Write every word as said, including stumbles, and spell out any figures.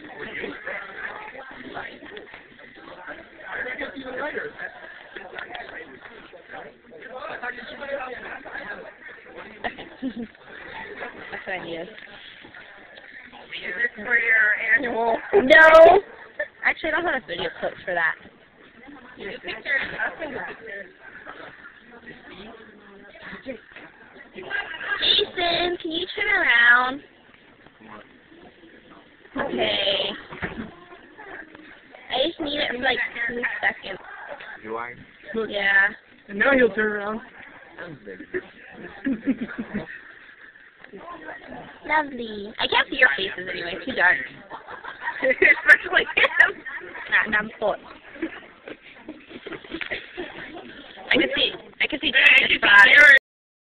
That's what I needed. Is this for your annual? No! Actually, I don't have a video clips for that. Your pictures, I'll send you pictures. Jason, can you turn around? Okay. I just need it for like two seconds. Do I? Yeah. And now he'll turn around. Lovely. I can't see your faces anyway, it's too dark. Especially him. Nah, I'm full. I can see, I can see. You can see